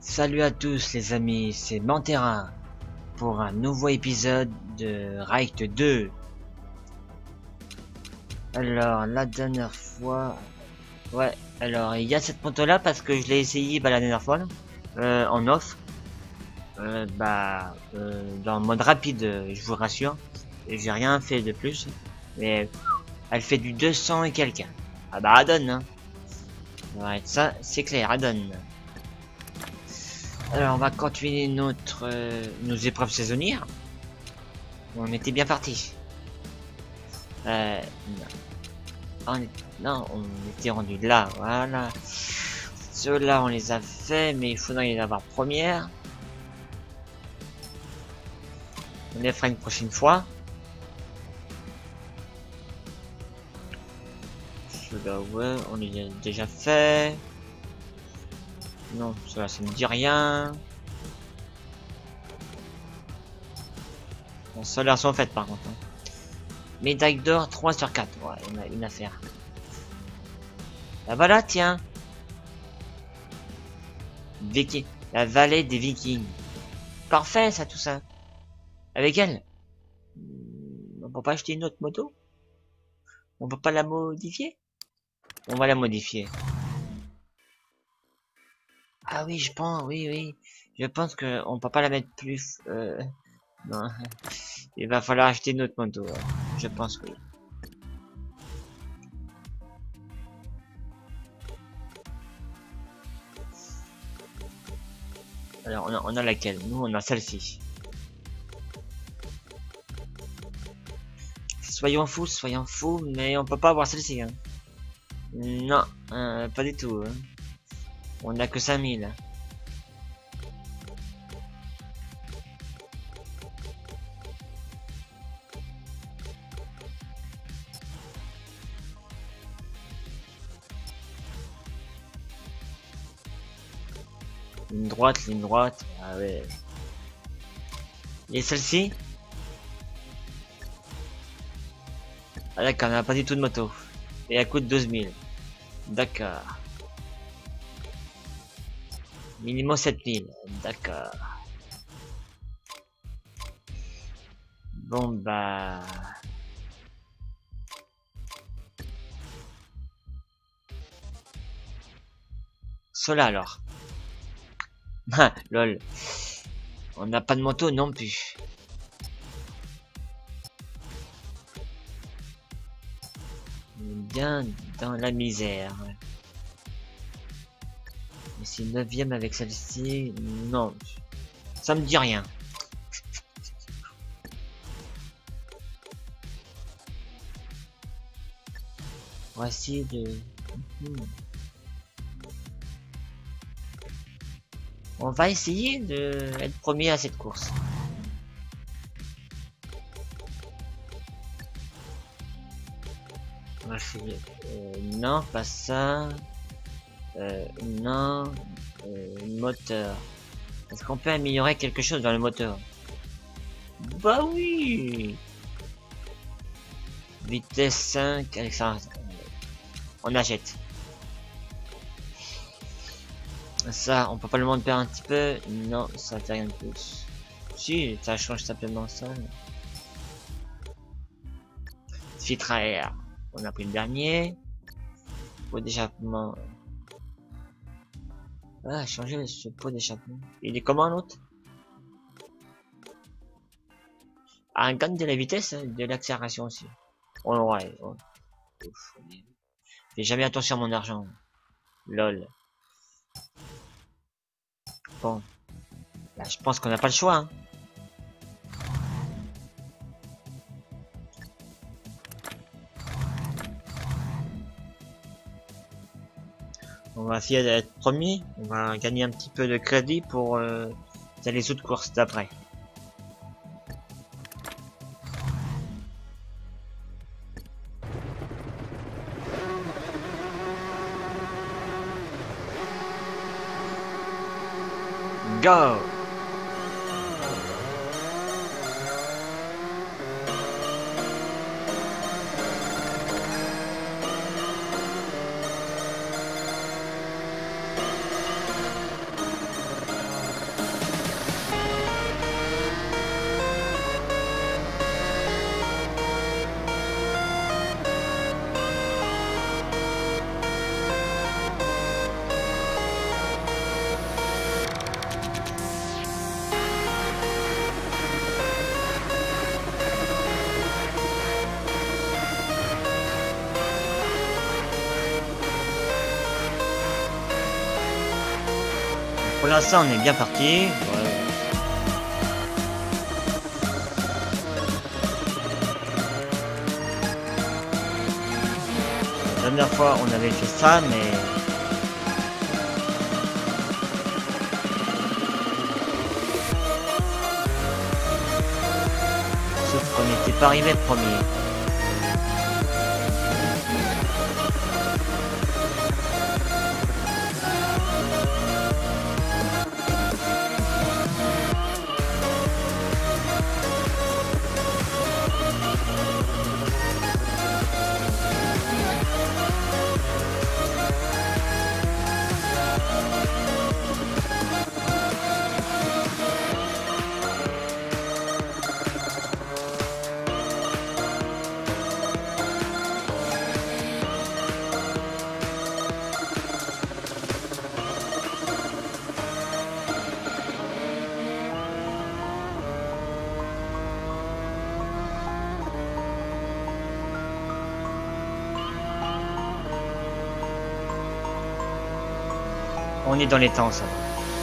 Salut à tous les amis, c'est Mantera pour un nouveau épisode de Raid 2. Alors la dernière fois, alors il y a cette moto là parce que je l'ai essayé la dernière fois en off, dans le mode rapide, je vous rassure, j'ai rien fait de plus, mais elle fait du 200 et quelques. Ah bah elle donne, hein. Ouais, ça c'est clair, elle donne. Alors on va continuer nos épreuves saisonnières. On était bien parti. Non. Non, on était rendu là, voilà. Ceux-là, on les a fait, mais il faudrait les avoir première. On les fera une prochaine fois. Ceux-là, ouais, on les a déjà fait. Non, ceux-là, ça me dit rien. Bon, ceux-là sont faites par contre. Médaille d'or, 3 sur 4. Ouais, on a une affaire. Ah voilà, tiens. Viking. La vallée des Vikings. Parfait, ça, tout ça. Avec elle. On peut pas acheter une autre moto? On peut pas la modifier? On va la modifier. Ah oui, je pense, oui. Je pense que on peut pas la mettre plus. Non. Il va falloir acheter une autre moto. Ouais. Je pense, oui. Alors, on a laquelle? Nous, on a celle-ci. Soyons fous, mais on peut pas avoir celle-ci. Hein. Non, pas du tout. Hein. On a que 5000. Ligne droite. Ah ouais. Et celle-ci? Ah d'accord, on n'a pas du tout de moto. Et elle coûte 12 000. D'accord. Minimum 7000. D'accord. Bon bah... Cela alors. Lol. On n'a pas de moto non plus. On est bien dans la misère. Mais c'est 9ème avec celle-ci. Non. Ça me dit rien. Voici de... On va essayer de être premier à cette course. On va essayer. Non, pas ça. Non. Moteur. Est-ce qu'on peut améliorer quelque chose dans le moteur? Bah oui. Vitesse 5. Alexandre. On achète. Ça, on peut pas le monter un petit peu? Non, ça fait rien de plus. Si, ça change simplement ça. Filtre à air. On a pris le dernier. Pot d'échappement. Ah, changer ce pot d'échappement. Il est comment l'autre? Ah, un gain de la vitesse, de l'accélération aussi. Oh ouais. Oh. Ouf, fais jamais attention à mon argent. Lol. Bon. Là, je pense qu'on n'a pas le choix. Hein. On va essayer d'être premier. On va gagner un petit peu de crédit pour les autres courses d'après. Go! Pour l'instant, on est bien parti. Ouais. La dernière fois, on avait fait ça, mais sauf qu'on n'était pas arrivé premier. On est dans les temps, ça va.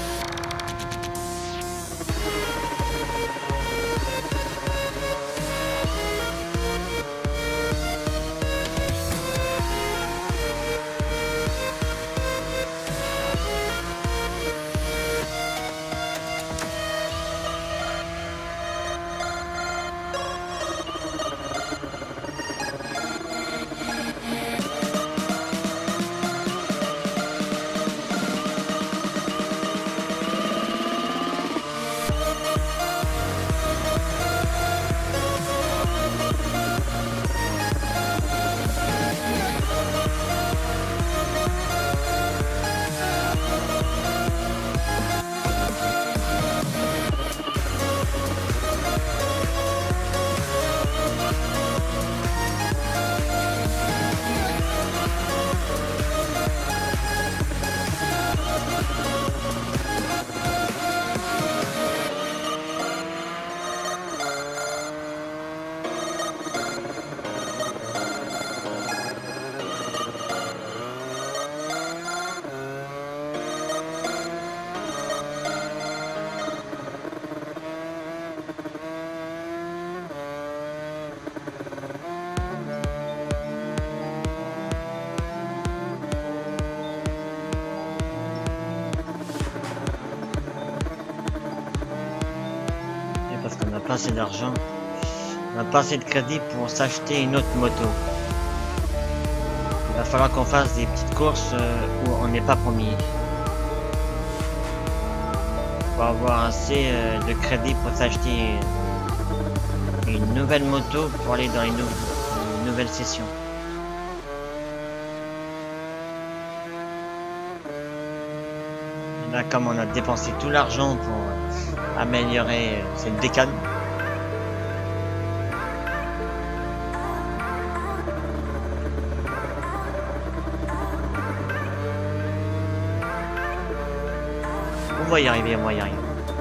Parce qu'on n'a pas assez d'argent, on n'a pas assez de crédit pour s'acheter une autre moto. Il va falloir qu'on fasse des petites courses où on n'est pas promis. Pour avoir assez de crédit pour s'acheter une nouvelle moto pour aller dans les nouvelles sessions. Là, comme on a dépensé tout l'argent pour améliorer cette décane. On va y arriver, on va y arriver.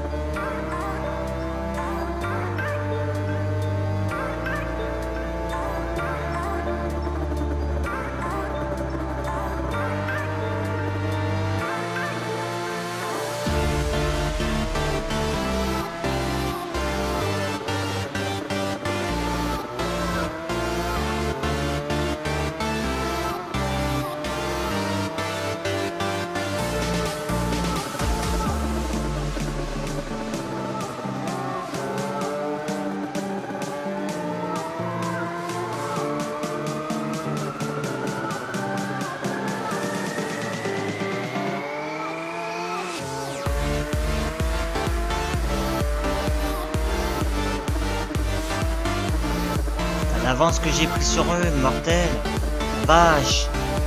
L'avance que j'ai pris sur eux, mortel. Vache.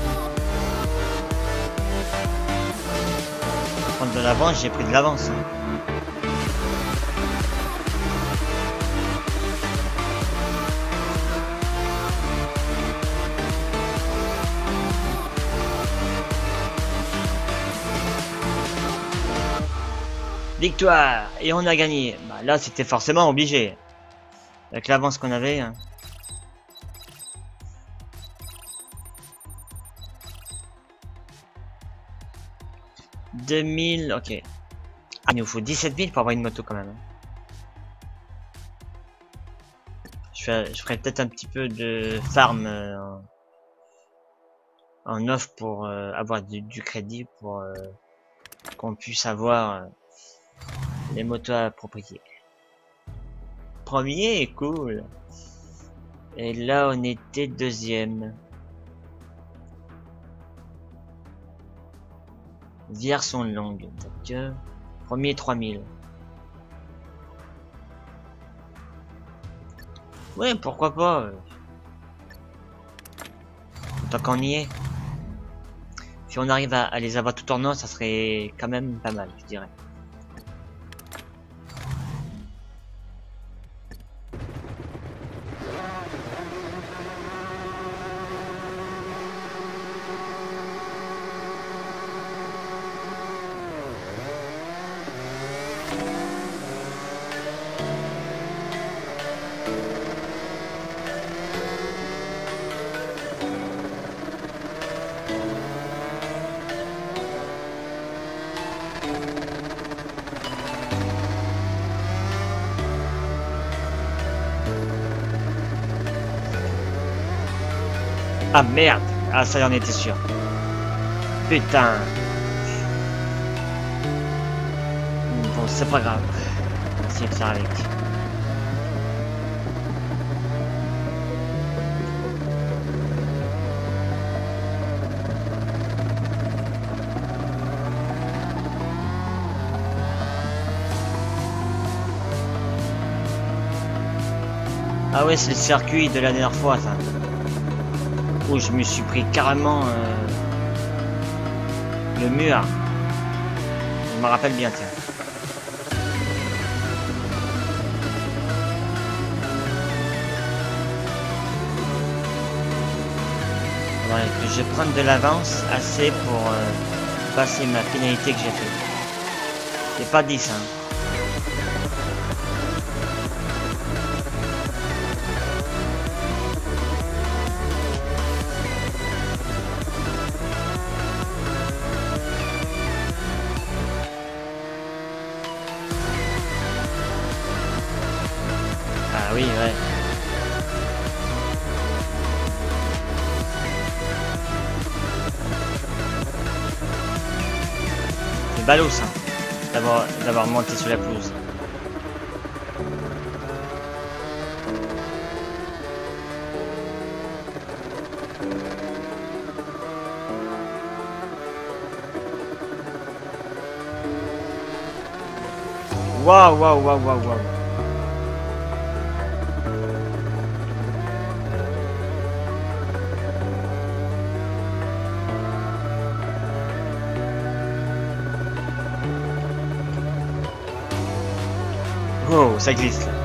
Prendre de l'avance, j'ai pris de l'avance. Victoire. Et on a gagné. Bah, là, c'était forcément obligé. Avec l'avance qu'on avait. Hein. 2000, ok. Ah, il nous faut 17 000 pour avoir une moto quand même. Je ferai peut-être un petit peu de farm en off pour avoir du crédit pour qu'on puisse avoir les motos appropriées. Premier, cool. Et là, on était deuxième. Vières sont longues. Donc, premier 3000. Ouais, pourquoi pas. Tant qu'on y est. Si on arrive à les avoir tout en un, ça serait quand même pas mal, je dirais. Ah merde! Ah ça y en était sûr. Putain! Bon, c'est pas grave. On va essayer de faire avec. Ah ouais, c'est le circuit de la dernière fois, ça. Où je me suis pris carrément le mur. Je me rappelle bien, tiens. Ouais, que je prenne de l'avance assez pour passer ma pénalité que j'ai fait. C'est pas 10, hein. Ah oui, ouais. C'est ballot ça, d'avoir monté sur la pelouse. Waouh, waouh, waouh, waouh, waouh. Oh, ça glisse là.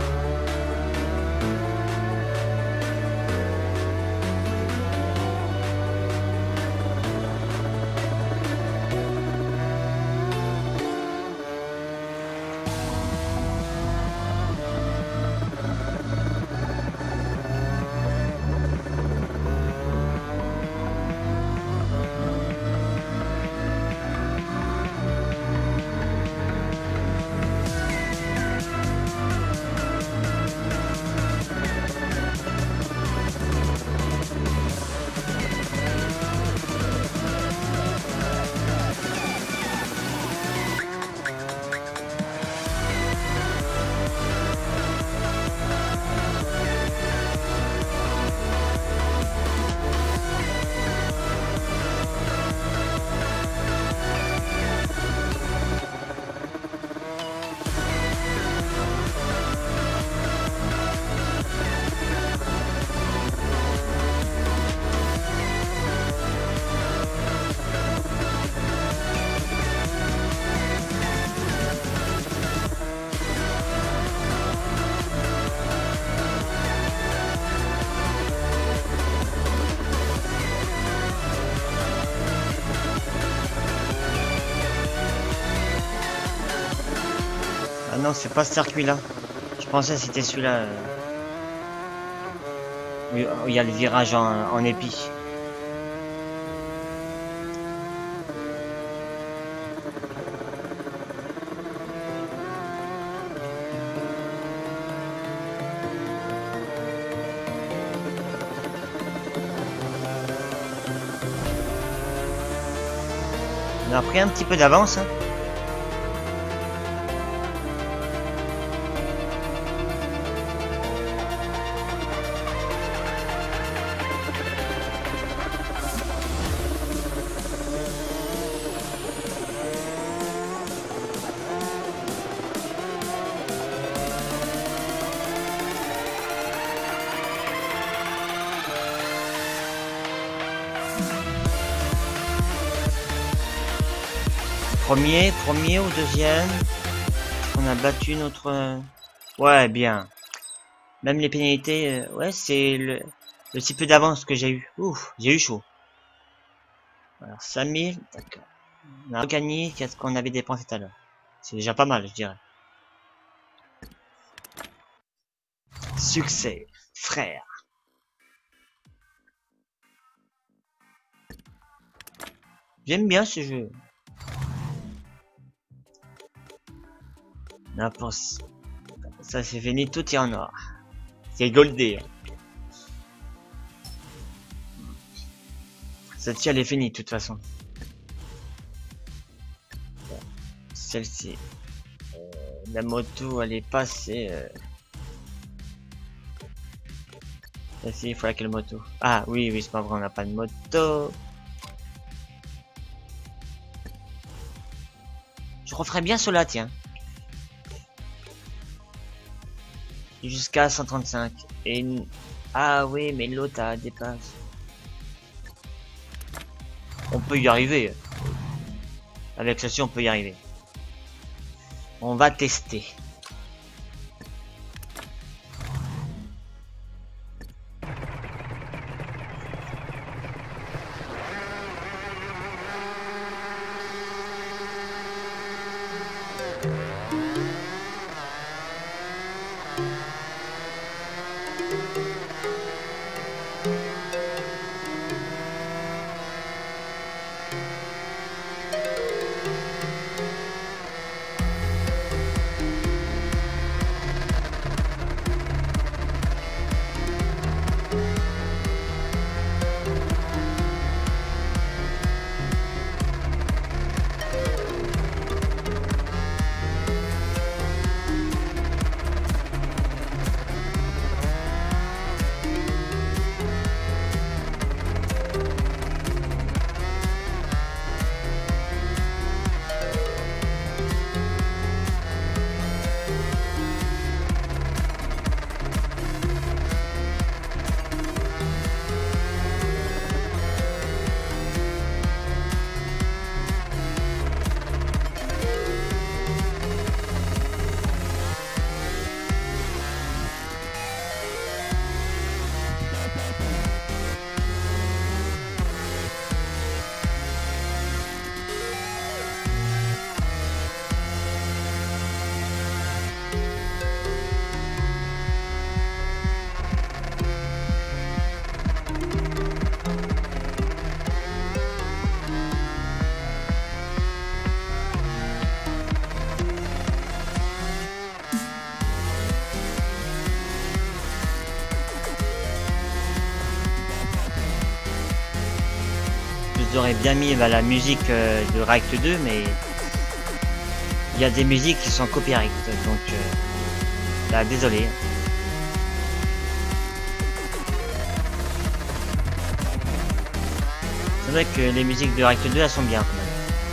Ah non, c'est pas ce circuit-là. Je pensais que c'était celui-là. Où il y a le virage en épi. On a pris un petit peu d'avance. Hein. Premier ou deuxième. On a battu notre... Ouais, bien. Même les pénalités, ouais, c'est le petit peu d'avance que j'ai eu. Ouf, j'ai eu chaud. Alors, 5000, d'accord. On a regagné qu'est-ce qu'on avait dépensé tout à l'heure. C'est déjà pas mal, je dirais. Succès, frère. J'aime bien ce jeu. N'importe. Ça c'est fini, tout est en or. C'est goldé. Celle-ci elle est finie de toute façon. Celle-ci. La moto elle est passée. Celle-ci, il faut laquelle moto? Ah oui, oui, c'est pas vrai, on n'a pas de moto. Je referais bien cela, tiens. Jusqu'à 135. Et une... Ah oui, mais l'autre a dépasse. On peut y arriver. Avec ceci, on peut y arriver. On va tester. J'aurais bien mis la musique de React 2, mais il y a des musiques qui sont copyright, donc là, désolé. C'est vrai que les musiques de React 2 elles sont bien quand même.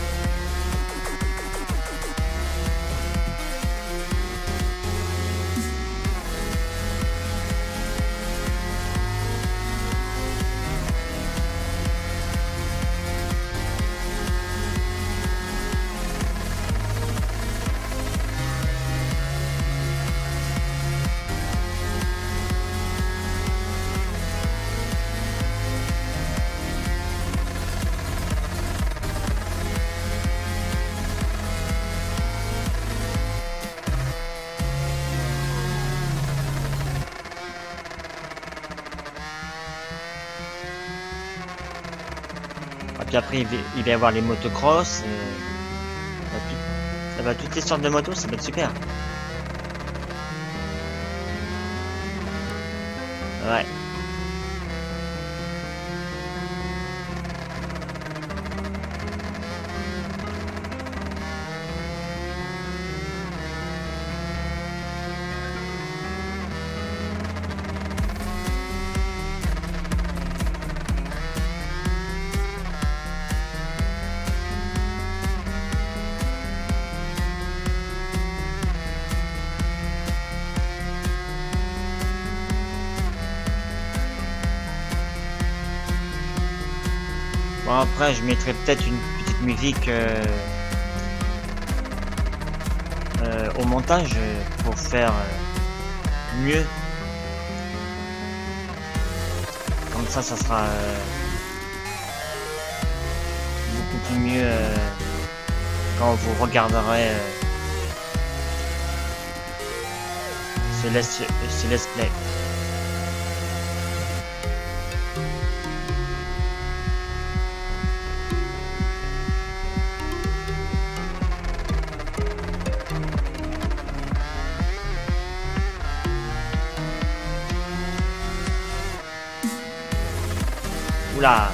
Puis après il va y avoir les motocross, ça va toutes les sortes de motos, ça va être super. Ouais. Bon, après, je mettrai peut-être une petite musique au montage pour faire mieux. Comme ça sera beaucoup plus mieux quand vous regarderez ce let's play. Oula.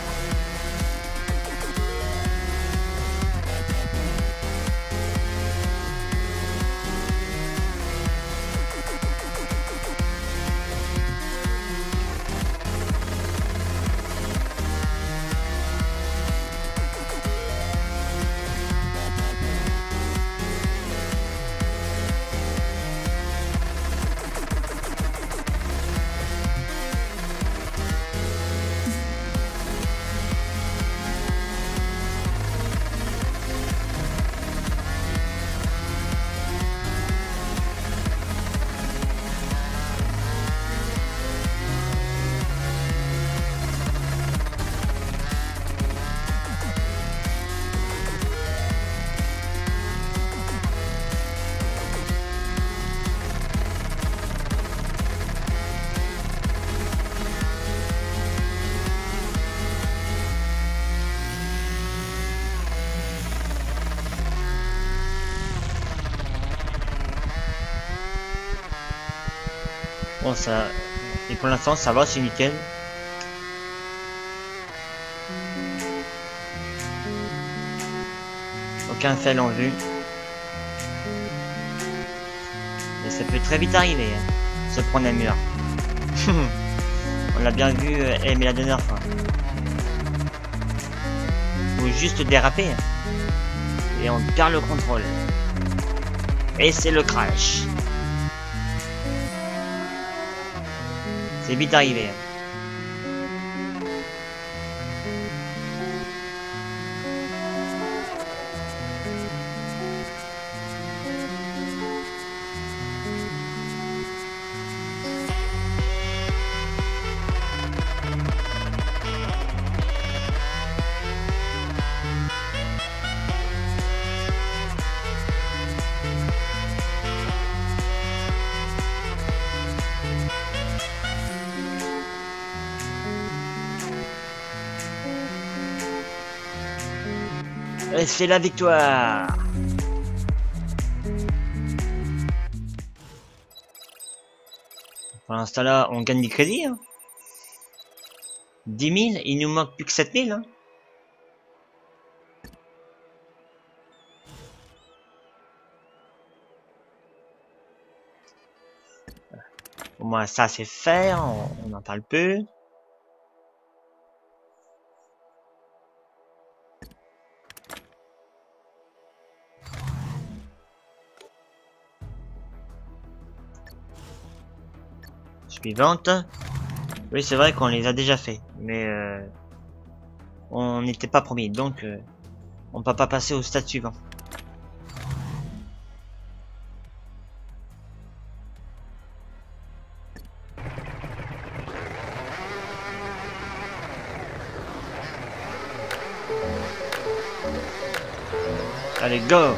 Bon, ça, et pour l'instant ça va, c'est nickel. Aucun fail en vue. Et ça peut très vite arriver, hein, se prendre un mur. On l'a bien vu aimer la dernière fois. Ou juste déraper. Hein, et on perd le contrôle. Et c'est le crash. C'est vite arrivé. Hein. Et c'est la victoire. Pour l'instant là, on gagne du crédit. Hein. 10 000, il nous manque plus que 7 000. Hein. Au moins ça c'est fait, on en parle peu. Suivante. Oui, c'est vrai qu'on les a déjà fait, mais on n'était pas promis, donc on peut pas passer au stade suivant. Allez, go!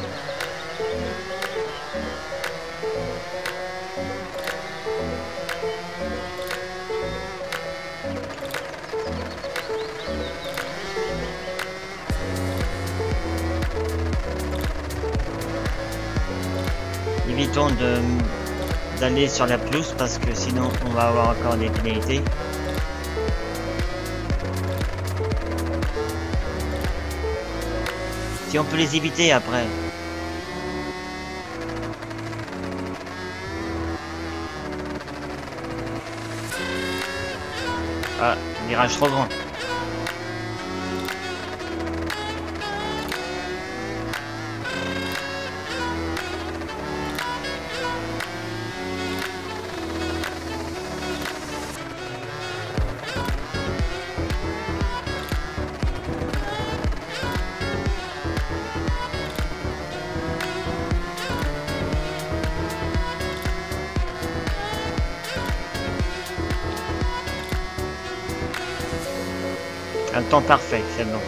Évitons d'aller sur la pelouse parce que sinon on va avoir encore des pénalités. Si on peut les éviter après. Ah, virage trop grand. Un temps parfait, c'est bon.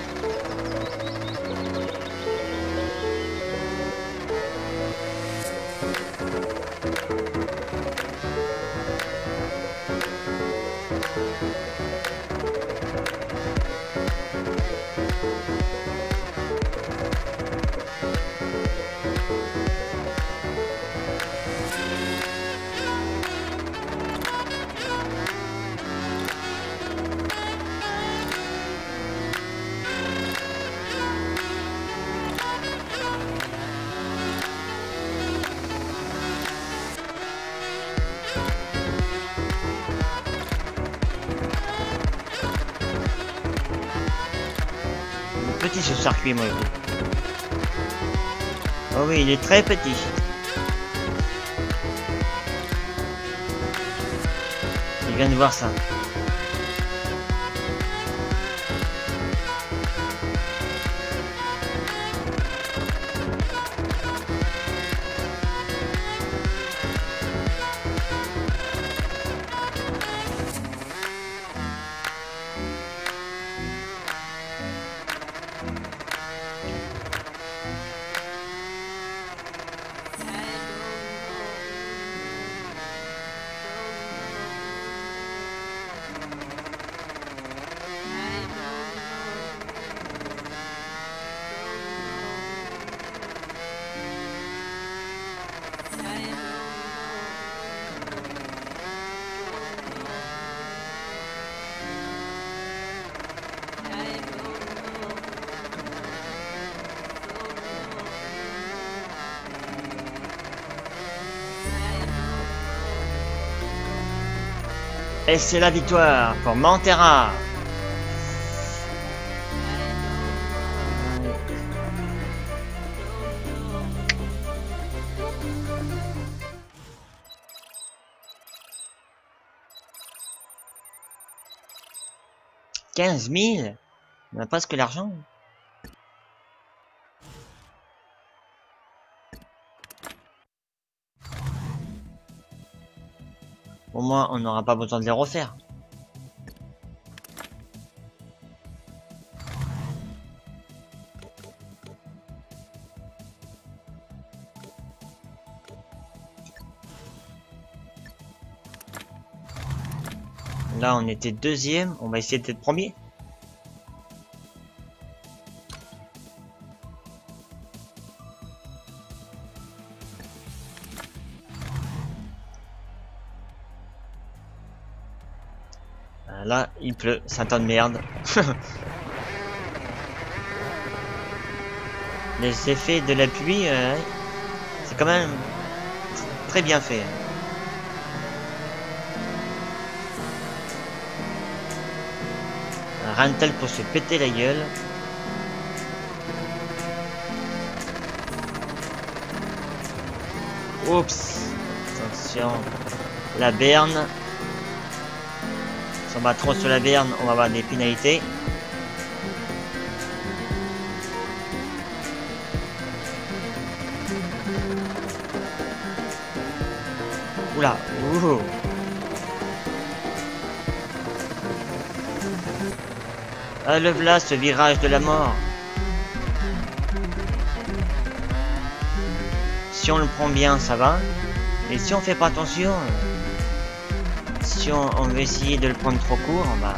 Petit ce circuit, moi. Oh oui, il est très petit. Je viens de voir ça. Et c'est la victoire pour Mantera. « 15 000 ! On n'a pas ce que l'argent. Au moins, on n'aura pas besoin de les refaire. Là, on était deuxième. On va essayer d'être premier. Là, il pleut. C'est un temps de merde. Les effets de la pluie, c'est quand même très bien fait. Rien de tel pour se péter la gueule. Oups. Attention. La berne. Si on va trop sur la berne, on va avoir des pénalités. Oula. Ouh. Ah, le voilà, ce virage de la mort. Si on le prend bien, ça va. Et si on fait pas attention, si on veut essayer de le prendre trop court, bah,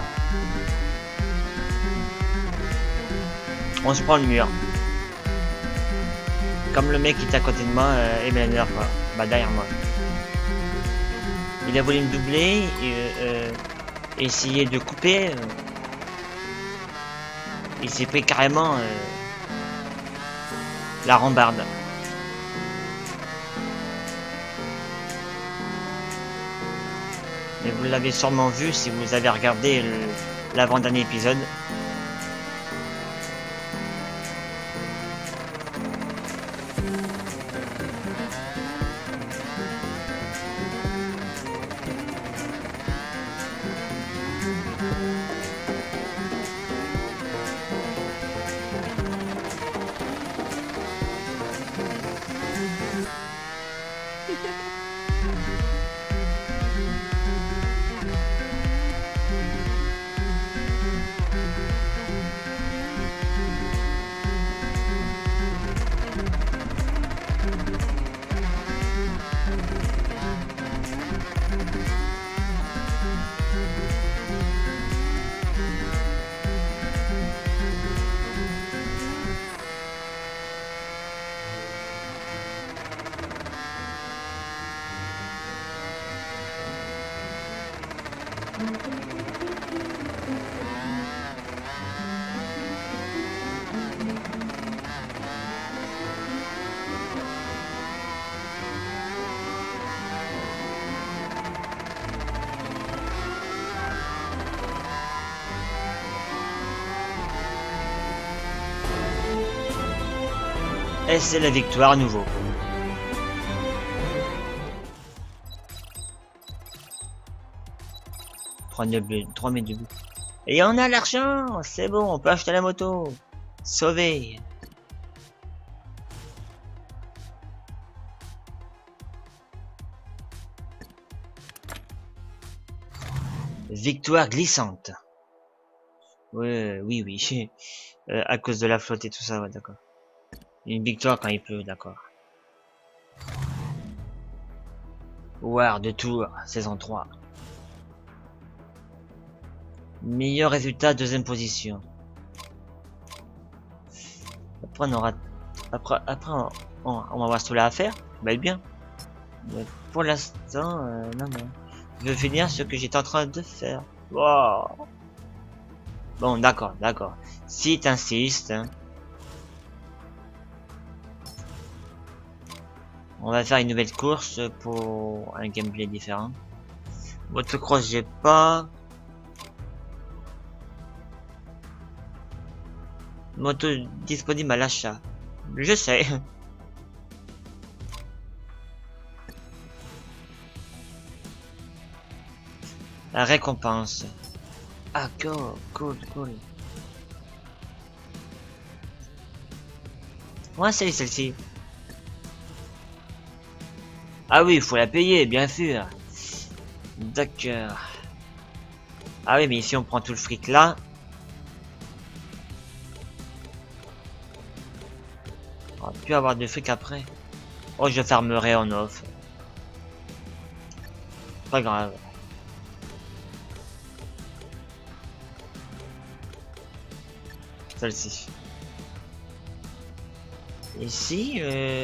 on se prend le mur. Comme le mec qui est à côté de moi, et bien derrière quoi. Bah derrière moi. Il a voulu me doubler, et essayer de couper. Il s'est pris carrément la rambarde. Mais vous l'avez sûrement vu si vous avez regardé l'avant-dernier épisode. Et c'est la victoire à nouveau. Trois mètres de but. Et on a l'argent, c'est bon, on peut acheter la moto. Sauvé. Victoire glissante. Ouais, oui, oui. À cause de la flotte et tout ça, ouais, d'accord. Une victoire quand il pleut, d'accord. War de Tours, saison 3. Meilleur résultat, deuxième position. Après on aura... Après on va avoir cela à faire, ça va être bien. Mais pour l'instant, non, non. Je veux finir ce que j'étais en train de faire. Wow. Bon, d'accord, d'accord. Si t'insistes, hein, on va faire une nouvelle course pour un gameplay différent. Motocross, j'ai pas. Moto disponible à l'achat. Je sais. La récompense. Ah, cool, cool, cool. Ouais, c'est celle-ci. Ah oui, il faut la payer, bien sûr. D'accord. Ah oui, mais si on prend tout le fric là... On va plus avoir de fric après. Oh, je fermerai en off. Pas grave. Celle-ci. Ici,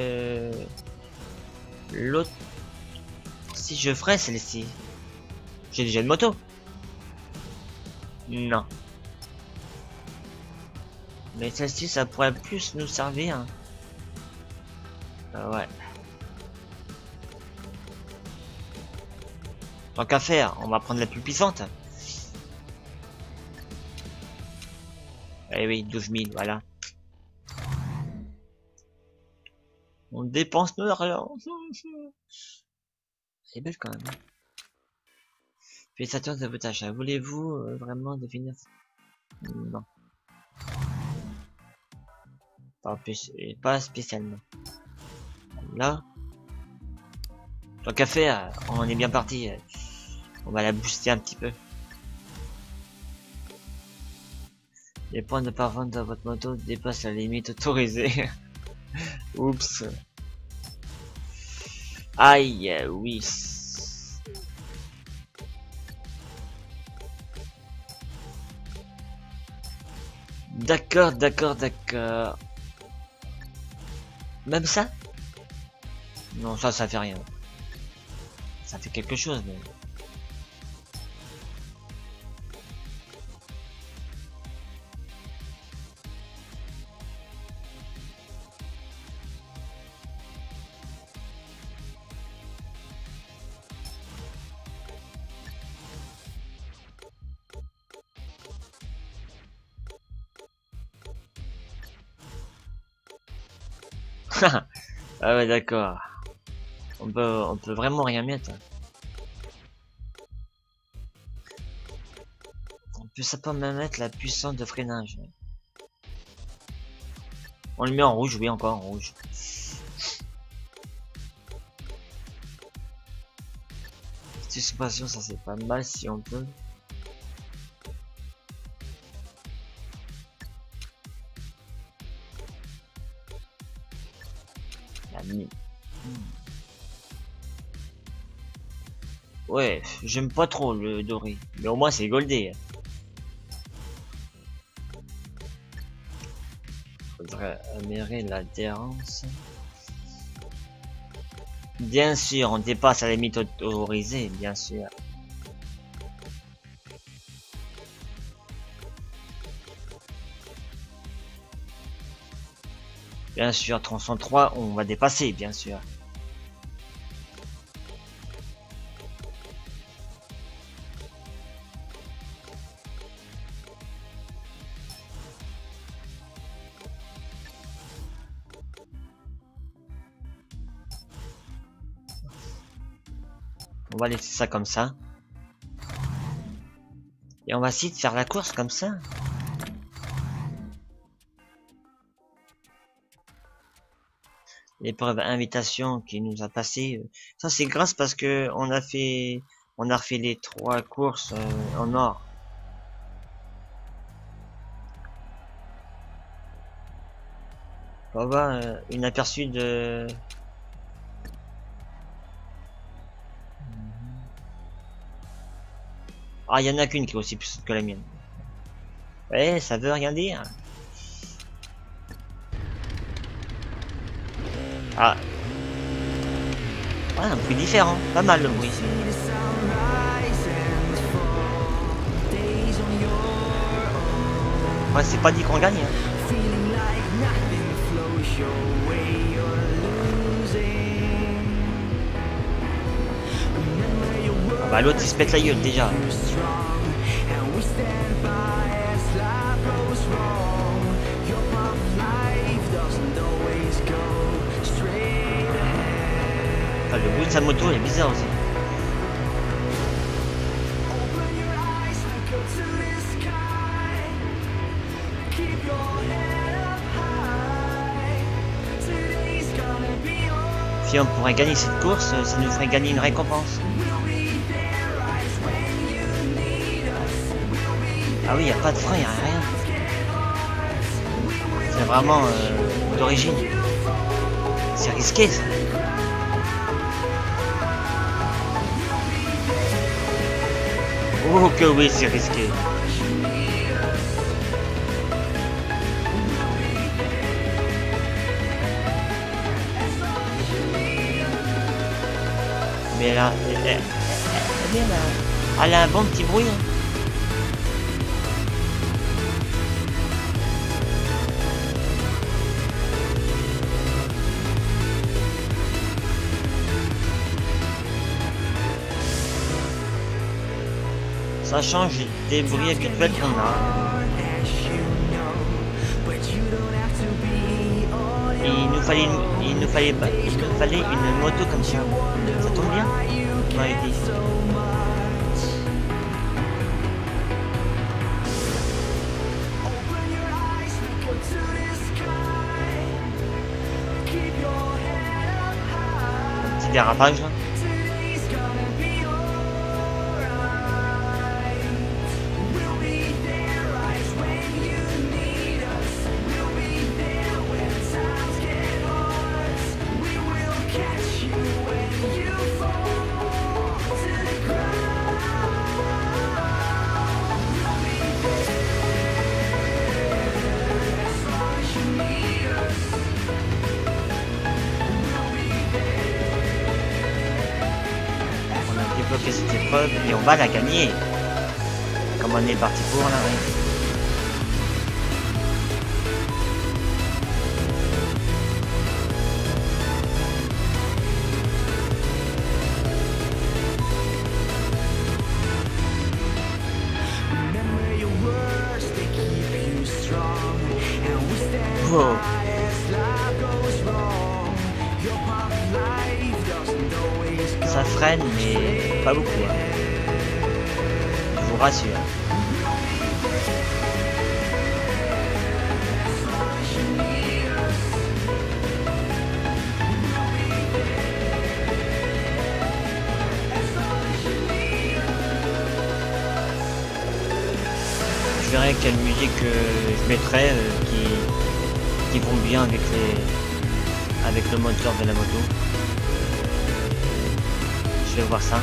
l'autre... Si je ferais celle-ci. J'ai déjà une moto. Non. Mais celle-ci, ça pourrait plus nous servir. Ouais. Tant qu'à faire, on va prendre la plus puissante. Eh oui, 12 000, voilà. On dépense nos argent. C'est belle quand même. Félicitations de votre achat. Voulez-vous vraiment définir? Non. Pas spécialement. Là, tant qu'à faire, on est bien parti. On va la booster un petit peu. Les points de parvente de votre moto dépassent la limite autorisée. Oups. Aïe, oui. D'accord, d'accord, d'accord. Même ça? Non, ça fait rien. Ça fait quelque chose, mais... Ah ouais, d'accord. On peut vraiment rien mettre. On peut simplement mettre la puissance de freinage. On le met en rouge, oui, encore en rouge. Suspension, ça c'est pas mal si on peut. La nuit. Ouais, j'aime pas trop le doré, mais au moins c'est goldé. Faudrait améliorer l'adhérence. Bien sûr, on dépasse la limite autorisée, bien sûr. Bien sûr, 303, on va dépasser, bien sûr. On va laisser ça comme ça. Et on va essayer de faire la course comme ça. L'épreuve invitation qui nous a passé. Ça c'est grâce parce que on a refait les 3 courses en or. On va une aperçu de. Ah, il y en a qu'une qui est aussi puissante que la mienne. Ouais, ça veut rien dire. Ah. Ouais, un bruit différent. Pas mal le bruit. Ouais, c'est pas dit qu'on gagne. Hein. Ah bah l'autre il se pète la gueule déjà. Ah, le bruit de sa moto est bizarre aussi. Si on pourrait gagner cette course, ça nous ferait gagner une récompense. Ah oui, il n'y a pas de frein, il n'y a rien. C'est vraiment d'origine. C'est risqué ça. Oh que oui, c'est risqué. Mais là, elle a un bon petit bruit. Hein. Ça change des bruits habituels qu'on a. Et il nous fallait une moto comme ça. Ça tombe bien. On m'avait dit. Un petit dérapage là. Cette épreuve et on va la gagner comme on est parti pour là. Oh. Ça freine mais pas beaucoup hein. Je vous rassure. Je verrai quelle musique je mettrai qui vont bien avec le moteur de la moto. Je vais voir ça.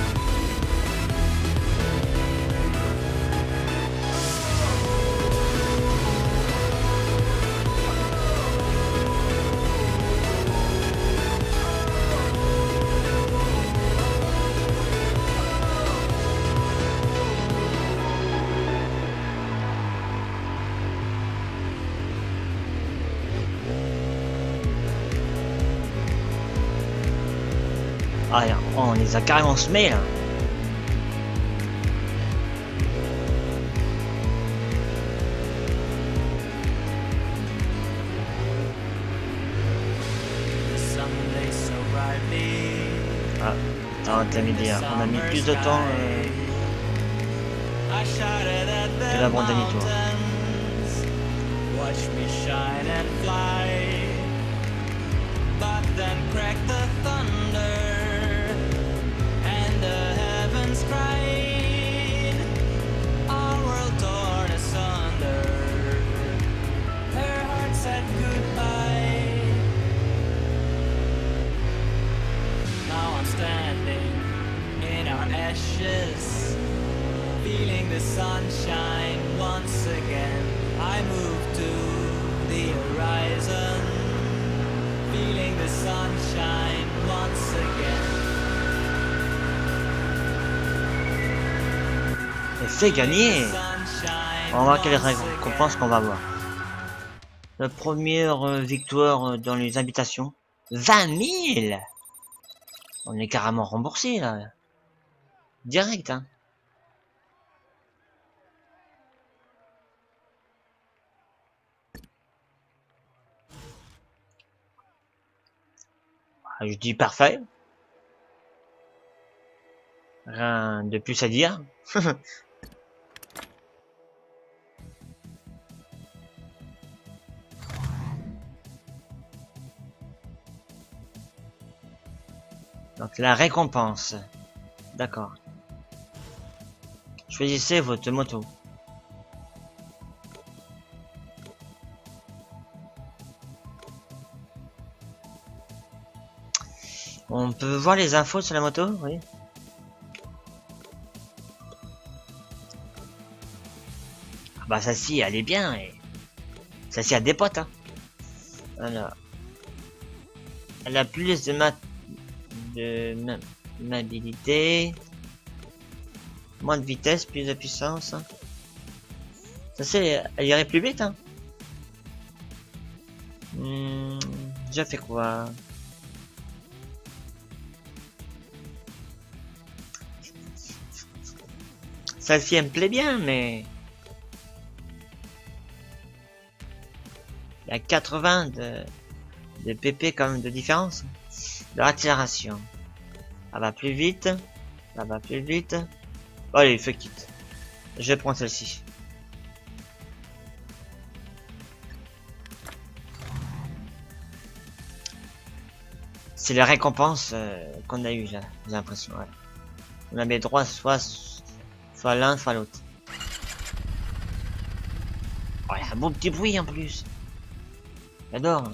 Ah, on les a carrément semés là. Ah. à intermédiaire. On a mis plus de temps que la Bretagne Tour. Watch me shine and fly, but then crack the thunder, and the heavens cried, our world torn asunder. Her heart said goodbye. Now I'm standing in our ashes, feeling the sunshine once again. I move to the horizon, feeling the sunshine once again. Et c'est gagné. On va voir quelles récompenses qu'on va avoir. La première victoire dans les invitations. 20 000. On est carrément remboursé là. Direct, hein. Je dis parfait. Rien de plus à dire. Donc la récompense. D'accord. Choisissez votre moto. On peut voir les infos sur la moto, oui. Ah bah celle-ci, elle est bien. Et... celle-ci a des potes, hein. Alors. Elle a plus de mobilité. Moins de vitesse, plus de puissance. Ça c'est, elle irait plus vite, hein. Déjà fait quoi? Celle-ci elle me plaît bien, mais il y a 80 de pp quand même de différence. De accélération. Ça va plus vite. Ça va plus vite. Allez, fuck it. Je prends celle-ci. C'est la récompense qu'on a eu là, j'ai l'impression. Ouais. On avait droit soit l'un, soit l'autre. Oh, il y a un beau petit bruit en plus. J'adore.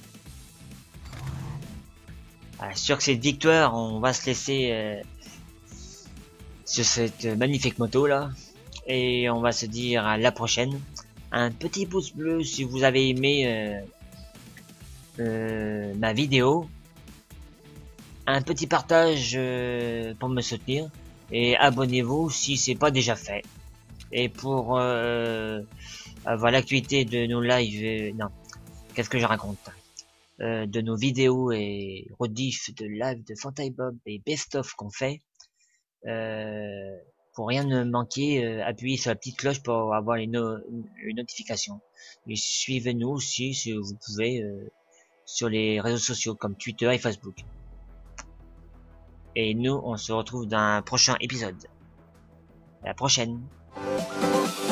Sûr que cette victoire, on va se laisser sur cette magnifique moto là. Et on va se dire à la prochaine. Un petit pouce bleu si vous avez aimé ma vidéo. Un petit partage pour me soutenir. Et abonnez-vous si c'est pas déjà fait. Et pour avoir l'actualité de nos lives, non, qu'est-ce que je raconte, de nos vidéos et rediff de live de Fantai Bob et best of qu'on fait, pour rien ne manquer, appuyez sur la petite cloche pour avoir les notifications. Et suivez-nous aussi si vous pouvez sur les réseaux sociaux comme Twitter et Facebook. Et nous, on se retrouve dans un prochain épisode. À la prochaine.